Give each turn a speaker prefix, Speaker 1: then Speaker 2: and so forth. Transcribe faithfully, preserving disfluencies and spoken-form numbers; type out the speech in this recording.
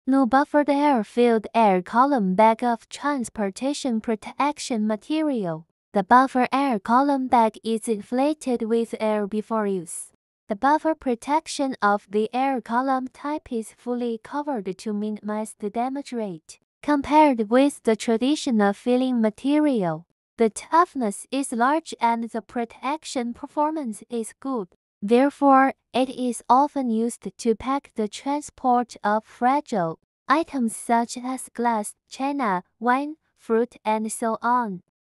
Speaker 1: No buffered air-filled air column bag of transportation protection material. The buffer air column bag is inflated with air before use. The buffer protection of the air column type is fully covered to minimize the damage rate. Compared with the traditional filling material, the toughness is large and the protection performance is good. Therefore, it is often used to pack the transport of fragile items such as glass, china, wine, fruit, and so on.